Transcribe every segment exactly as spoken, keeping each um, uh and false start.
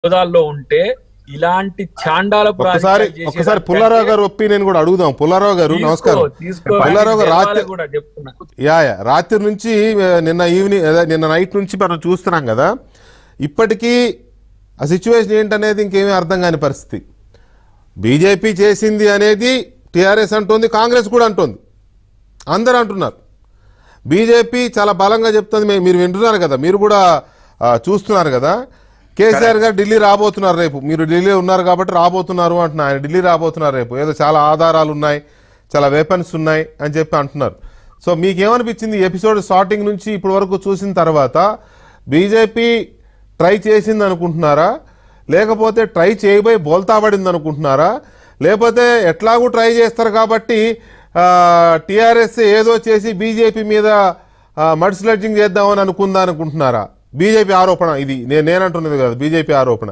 హోదాల్లో ఉంటే ఇలాంటి చాండాలపు ఒకసారి ఒకసారి పుల్లారావు గారు ఒపీనియన్ కూడా అడుగుదాం. పుల్లారావు గారు నమస్కారం. పుల్లారావు గారు రాత్రి యా యా రాత్రి నుంచి నిన్న ఈవినింగ్ నిన్న నైట్ నుంచి మనం చూస్తున్నాం కదా, ఇప్పటికీ ఆ సిచ్యువేషన్ ఏంటనేది ఇంకేమీ అర్థం కాని పరిస్థితి. బీజేపీ చేసింది అనేది టీఆర్ఎస్ అంటుంది, కాంగ్రెస్ కూడా అంటుంది, అందరూ అంటున్నారు. బీజేపీ చాలా బలంగా చెప్తుంది, మీరు వింటున్నారు కదా, మీరు కూడా చూస్తున్నారు కదా. కేసీఆర్ గారు ఢిల్లీ రాబోతున్నారు రేపు, మీరు ఢిల్లీ ఉన్నారు కాబట్టి రాబోతున్నారు అంటున్నారు. ఆయన ఢిల్లీ రాబోతున్నారు రేపు, ఏదో చాలా ఆధారాలు ఉన్నాయి, చాలా వెపన్స్ ఉన్నాయి అని చెప్పి అంటున్నారు. సో మీకేమనిపించింది ఎపిసోడ్ స్టార్టింగ్ నుంచి ఇప్పటి వరకు చూసిన తర్వాత? బీజేపీ ట్రై చేసింది అనుకుంటున్నారా, లేకపోతే ట్రై చేయబోయి బోల్తాబడింది అనుకుంటున్నారా, లేకపోతే ఎట్లాగూ ట్రై చేస్తారు కాబట్టి టీఆర్ఎస్ ఏదో చేసి బీజేపీ మీద మడ్ స్లడ్జింగ్ చేద్దామని అనుకుందా అనుకుంటున్నారా? బీజేపీ ఆరోపణ ఇది, నేను నేనంటున్నది కదా, బీజేపీ ఆరోపణ.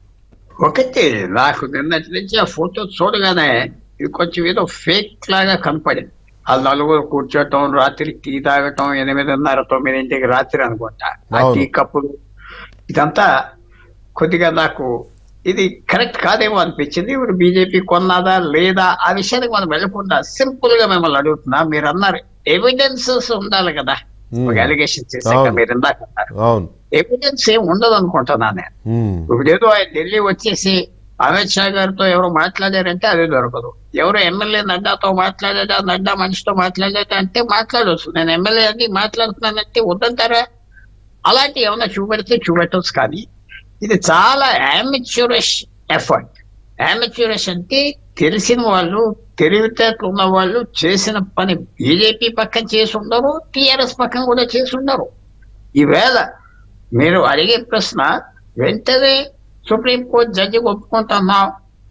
ఒకటి నాకు నిన్నటి నుంచి ఆ ఫోటో చూడగానే ఇది కొంచెం ఏదో ఫేక్ లాగా కనపడింది. వాళ్ళు నలుగురు కూర్చోటం, రాత్రి టీ తాగటం, ఎనిమిదిన్నర తొమ్మిదింటికి రాత్రి అనుకుంటా, ఆ టీ కప్పులు, ఇదంతా కొద్దిగా నాకు ఇది కరెక్ట్ కాదేమో అనిపించింది. ఇప్పుడు బీజేపీ కొన్నదా లేదా ఆ విషయానికి మనం వెళ్ళకుండా సింపుల్ గా మిమ్మల్ని అడుగుతున్నా, మీరు అన్నారు ఎవిడెన్సెస్ ఉండాలి కదా, ఒక అలిగేషన్ చేశాక మీరు ఇందాక అన్నారు ఎవిడెన్స్ ఏం ఉండదు అనుకుంటున్నా నేను. ఇప్పుడు ఏదో ఆయన ఢిల్లీ వచ్చేసి అమిత్ షా గారితో ఎవరు మాట్లాడారంటే అది దొరకదు, ఎవరు ఎమ్మెల్యే నడ్డాతో మాట్లాడారా, నడ్డా మనిషితో మాట్లాడారా అంటే మాట్లాడవచ్చు, నేను ఎమ్మెల్యే అని మాట్లాడుతున్నానంటే వద్దంటారా? అలాంటి ఏమైనా చూపెడితే చూపెట్టవచ్చు. కానీ ఇది చాలా అమెచ్యూరిష్ ఎఫర్ట్. అమెచ్యూరిష్ అంటే తెలిసిన వాళ్ళు, తెలివితేటలు ఉన్న వాళ్ళు చేసిన పని బీజేపీ పక్కన చేసి ఉండరు, టీఆర్ఎస్ పక్కన కూడా చేసి ఉండరు. ఈవేళ మీరు అడిగే ప్రశ్న వెంటనే సుప్రీంకోర్టు జడ్జికి ఒప్పుకుంటున్నాం,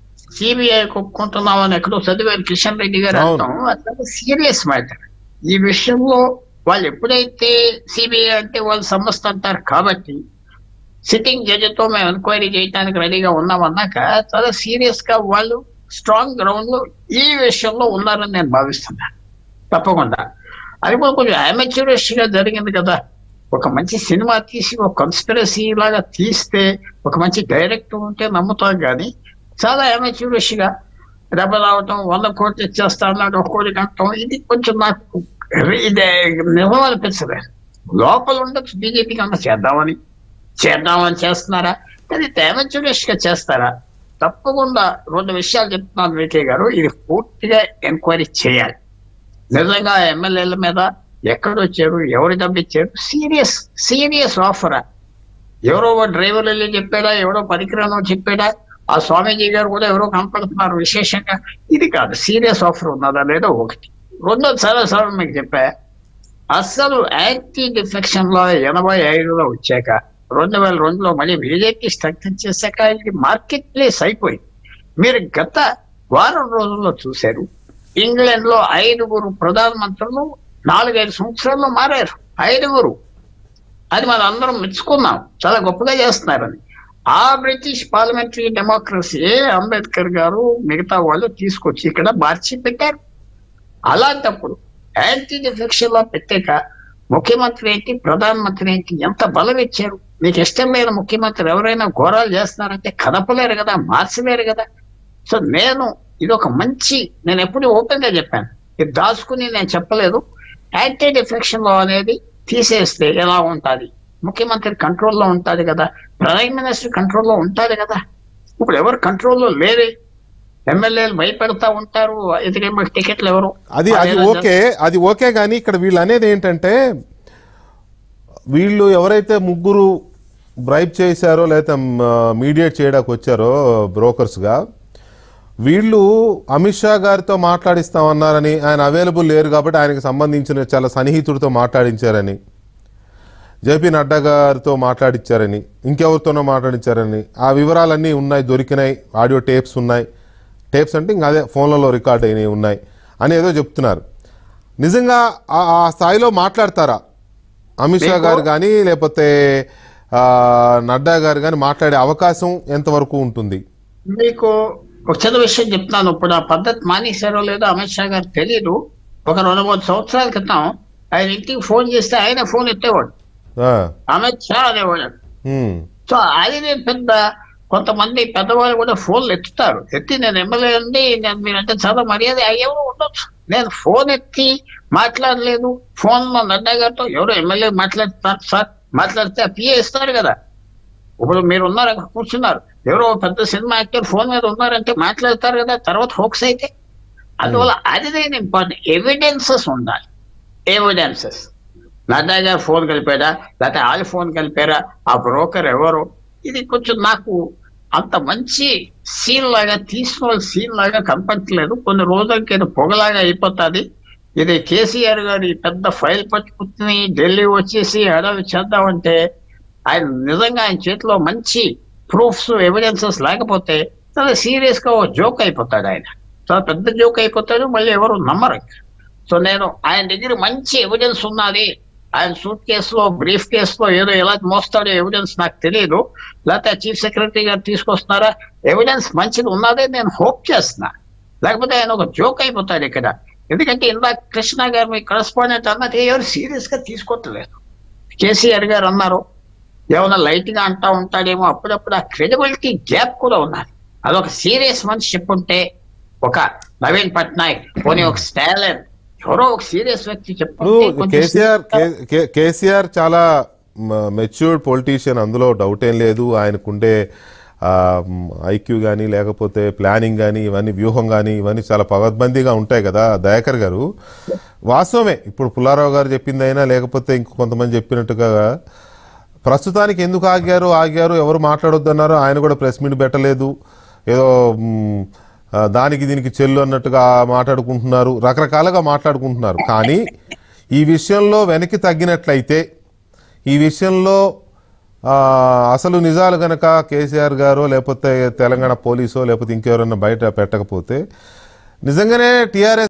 సిబిఐకి ఒప్పుకుంటున్నాం అని ఎక్కడో చదివారు కిషన్ రెడ్డి గారు అంటాం. అట్లా సీరియస్ మ్యాటర్. ఈ విషయంలో వాళ్ళు ఎప్పుడైతే సిబిఐ అంటే వాళ్ళు సమస్త అంటారు కాబట్టి సిట్టింగ్ జడ్జితో మేము ఎంక్వైరీ చేయడానికి రెడీగా ఉన్నామన్నాక చాలా సీరియస్ గా వాళ్ళు స్ట్రాంగ్ గ్రౌండ్ లో ఈ విషయంలో ఉన్నారని నేను భావిస్తున్నాను. తప్పకుండా అది కూడా కొంచెం అమెచ్యూరిష్ గా జరిగింది కదా. ఒక మంచి సినిమా తీసి ఒక కన్స్పిరసీ లాగా తీస్తే ఒక మంచి డైరెక్టర్ ఉంటే నమ్ముతాం, కానీ చాలా అమెచ్యూరిష్ గా దెబ్బ రావటం, వంద కోట్లు ఇచ్చేస్తా అన్నాడు, ఒక కోటి కట్టడం, ఇది కొంచెం నాకు ఇది నిజం అనిపించలే. లోపల ఉండొచ్చు బీజేపీకి అన్న చేద్దామని చేద్దామని చేస్తున్నారా, కానీ అమెచ్యూరిష్ గా చేస్తారా? తప్పకుండా రెండు విషయాలు చెప్తున్నాను వికే గారు, ఇది పూర్తిగా ఎంక్వైరీ చేయాలి. నిజంగా ఎమ్మెల్యేల మీద ఎక్కడొచ్చారు, ఎవరు డబ్బిచ్చారు, సీరియస్ సీరియస్ ఆఫరా? ఎవరో డ్రైవర్ వెళ్ళి చెప్పాడా, ఎవరో పనికిరానో చెప్పాడా, ఆ స్వామీజీ గారు కూడా ఎవరో కనపడుతున్నారు విశేషంగా, ఇది కాదు సీరియస్ ఆఫర్ ఉన్నదా లేదా ఒకటి. రెండోది చాలా సార్లు మీకు చెప్పా, అస్సలు యాంటీ డిఫెక్షన్ లో ఎనభై ఐదులో వచ్చాక రెండు వేల రెండులో మళ్ళీ బీజేపీ స్ట్రక్చర్ చేశాక ఇది మార్కెట్ ప్లేస్ అయిపోయింది. మీరు గత వారం రోజుల్లో చూశారు, ఇంగ్లాండ్ లో ఐదుగురు ప్రధానమంత్రులు నాలుగైదు సంవత్సరాల్లో మారారు, ఐదుగురు. అది మనం అందరం మెచ్చుకున్నాం, చాలా గొప్పగా చేస్తున్నారని. ఆ బ్రిటిష్ పార్లమెంటరీ డెమోక్రసీ అంబేద్కర్ గారు మిగతా వాళ్ళు తీసుకొచ్చి ఇక్కడ మార్చి పెట్టారు. అలాంటప్పుడు యాంటీ డిఫెక్షన్ లో పెట్టాక ముఖ్యమంత్రి ఏంటి, ప్రధానమంత్రి ఏంటి, ఎంత బలం ఇచ్చారు? మీకు ఇష్టం లేని ముఖ్యమంత్రి ఎవరైనా ఘోరాలు చేస్తున్నారంటే కదపలేరు కదా, మార్చలేరు కదా. సో నేను ఇది ఒక మంచి, నేను ఎప్పుడు ఓపెన్ గా చెప్పాను, ఇది దాచుకుని నేను చెప్పలేదు. యాంటీ డిఫెక్షన్ లో అనేది తీసేస్తే ఎలా ఉంటుంది? ముఖ్యమంత్రి కంట్రోల్లో ఉంటుంది కదా, ప్రైమ్ మినిస్టర్ కంట్రోల్లో ఉంటుంది కదా. ఇప్పుడు ఎవరు కంట్రోల్లో లేరే, ఎమ్మెల్యేలు భయపెడతా ఉంటారు, ఎదురేమో టికెట్లు ఎవరు. అది అది ఓకే, అది ఓకే. కానీ ఇక్కడ వీళ్ళు అనేది ఏంటంటే, వీళ్ళు ఎవరైతే ముగ్గురు బ్రైబ్ చేశారో లేదా మీడియేట్ చేయడానికి వచ్చారో బ్రోకర్స్గా, వీళ్ళు అమిత్ షా గారితో మాట్లాడిస్తామన్నారని, ఆయన అవైలబుల్ లేరు కాబట్టి ఆయనకు సంబంధించిన చాలా సన్నిహితుడితో మాట్లాడించారని, జేపీ నడ్డా గారితో మాట్లాడించారని, ఇంకెవరితోనో మాట్లాడించారని, ఆ వివరాలన్నీ ఉన్నాయి, దొరికినాయి, ఆడియో టేప్స్ ఉన్నాయి. టేప్స్ అంటే ఇంకా అదే ఫోన్లలో రికార్డ్ అయినవి ఉన్నాయి అని ఏదో చెప్తున్నారు. నిజంగా ఆ స్థాయిలో మాట్లాడతారా అమిత్ షా గారు కానీ లేకపోతే నడ్డా గారు కానీ? మాట్లాడే అవకాశం ఎంతవరకు ఉంటుంది? మీకు ఒక చిన్న విషయం చెప్తున్నాను. ఇప్పుడు ఆ పద్ధతి మానేశారో లేదో అమిత్ షా గారు తెలియదు. ఒక రెండు మూడు సంవత్సరాల క్రితం ఆయన ఇంటికి ఫోన్ చేస్తే ఆయన ఫోన్ ఎత్తేవాడు, అమిత్ షా అనేవాడు. సో అది నేను పెద్ద కొంతమంది పెద్దవాళ్ళు కూడా ఫోన్లు ఎత్తుతారు. ఎత్తి నేను ఎమ్మెల్యే అండి, నేను మీరంటే చాలా మర్యాద ఎవరు ఉండొచ్చు. నేను ఫోన్ ఎత్తి మాట్లాడలేదు. ఫోన్ లో నడ్డా గారితో ఎవరో ఎమ్మెల్యే మాట్లాడుతున్నారు సార్, మాట్లాడితే ఆ పిఏ ఇస్తారు కదా. ఇప్పుడు మీరు ఉన్నారు అక్కడ కూర్చున్నారు, ఎవరో పెద్ద సినిమా యాక్టర్ ఫోన్ మీద ఉన్నారంటే మాట్లాడతారు కదా, తర్వాత హోక్స్ అయితే. అందువల్ల అది నేను ఇంపార్టెంట్, ఎవిడెన్సెస్ ఉండాలి. ఎవిడెన్సెస్ నడ్డా గారు ఫోన్ కలిపారా, లేకపోతే వాళ్ళు ఫోన్ కలిపారా, ఆ బ్రోకర్ ఎవరు, ఇది కొంచెం నాకు అంత మంచి సీన్ లాగా తీసుకున్న సీన్ లాగా కనపడట్లేదు. కొన్ని రోజులకి ఇది పొగలాగా అయిపోతుంది. ఇది కేసీఆర్ గారు ఈ పెద్ద ఫైల్ పట్టుకుని ఢిల్లీ వచ్చేసి హడావి చేద్దామంటే ఆయన నిజంగా ఆయన చేతిలో మంచి ప్రూఫ్స్ ఎవిడెన్సెస్ లేకపోతే చాలా సీరియస్ గా జోక్ అయిపోతాడు. ఆయన చాలా పెద్ద జోక్ అయిపోతాడు, మళ్ళీ ఎవరు నమ్మరు. సో నేను ఆయన దగ్గర మంచి ఎవిడెన్స్ ఉన్నది. ఆయన సూట్ కేసులో బ్రీఫ్ కేసులో ఏదో ఎలా మోస్తాడో ఎవిడెన్స్ నాకు తెలియదు, లేకపోతే చీఫ్ సెక్రటరీ గారు తీసుకొస్తున్నారా, ఎవిడెన్స్ మంచిది ఉన్నదే నేను హోప్ చేస్తున్నా. లేకపోతే ఆయన ఒక జోక్ అయిపోతాడు ఇక్కడ. ఎందుకంటే ఇందాక కృష్ణ గారు మీ కరెస్పాండెంట్ అన్నది ఎవరు సీరియస్ గా తీసుకోవట్లేదు. కేసీఆర్ గారు అన్నారు ఏమన్నా లైట్ గా అంటా ఉంటాడేమో, అప్పుడప్పుడు ఆ క్రెడిబిలిటీ గ్యాప్ కూడా ఉన్నది. అదొక సీరియస్ మనిషి చెప్పుంటే, ఒక నవీన్ పట్నాయక్ పోనీ ఒక స్టాలిన్ ఎవరో ఒక సీరియస్ వ్యక్తి చెప్పుకుంటే. కేసీఆర్ కేసీఆర్ చాలా మెచ్యూర్డ్ పొలిటీషియన్, అందులో డౌట్ ఏం లేదు. ఆయనకుండే ఐక్యూ కానీ లేకపోతే ప్లానింగ్ కానీ ఇవన్నీ వ్యూహం కానీ ఇవన్నీ చాలా పగడ్బందీగా ఉంటాయి కదా దయాకర్ గారు. వాస్తవమే, ఇప్పుడు పుల్లారావు గారు చెప్పిందైనా లేకపోతే ఇంకో కొంతమంది చెప్పినట్టుగా ప్రస్తుతానికి ఎందుకు ఆగారు ఆగారు ఎవరు మాట్లాడొద్దన్నారు, ఆయన కూడా ప్రెస్ మీట్ పెట్టలేదు, ఏదో దానికి దీనికి చెల్లు అన్నట్టుగా మాట్లాడుకుంటున్నారు, రకరకాలుగా మాట్లాడుకుంటున్నారు. కానీ ఈ విషయంలో వెనక్కి తగ్గినట్లయితే, ఈ విషయంలో అసలు నిజాలు కనుక కేసీఆర్ గారో లేకపోతే తెలంగాణ పోలీసో లేకపోతే ఇంకెవరన్నా బయట పెట్టకపోతే నిజంగానే టీఆర్ఎస్